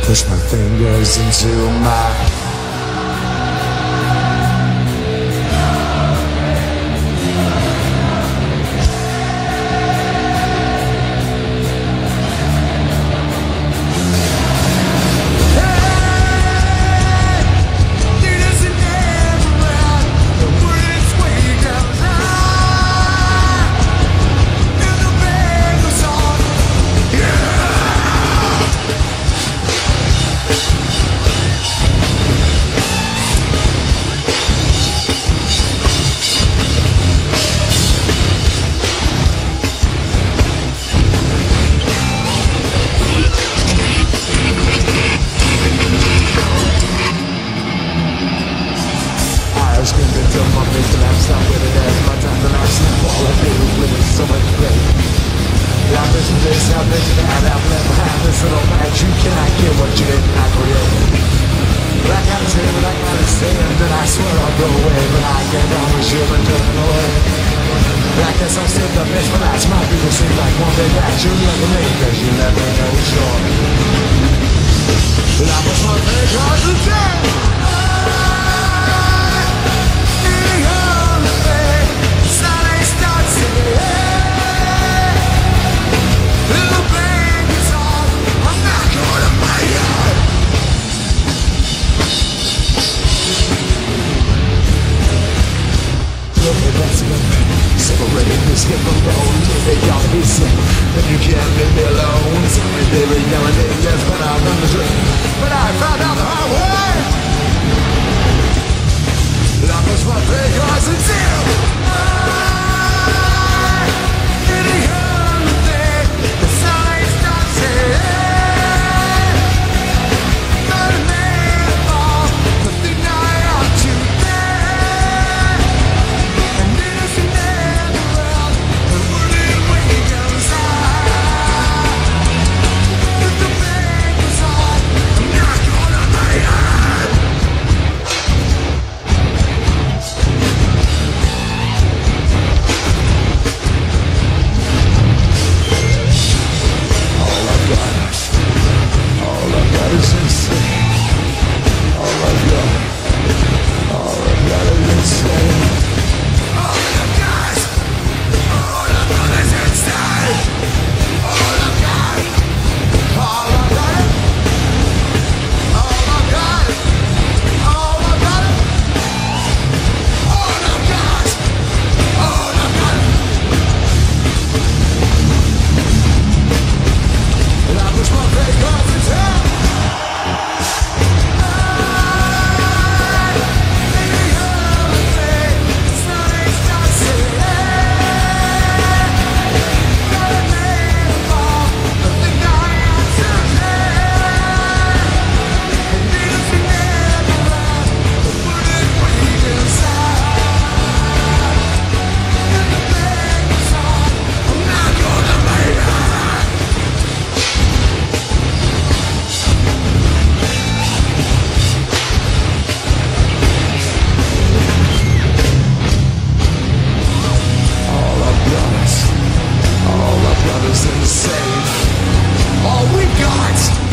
push my fingers into my until my face collapsed. Stop with it as my time collapsed. All I do with it so much great. Life is this, how this and that. I've left behind this little match. You cannot get what you did not create. But I gotta say what I gotta say, and then I swear I'll go away. But I can't promise you and turn away. But I guess I'll save the best for last. My people seem like one day that you never make, cause you never know sure. But I was my face on the day. Separating the skin from bone. They got me sick, but you can't leave me alone. Sorry, they were yelling at yes, but I run the dream. But I found out the hard way. That was my big eyes until in the other day, the sun starts saying, not a man fall, but the night out today. And innocent in the world, and wouldn't wake inside. If the pain was on, I'm not gonna make it. All I've got is insane. All I've got is insane. All I've got is insane. All I've got, all I've got, all I've got, all I've got, all I've got, all I've got. And I push my fake off his head. All I've got is insane. All we got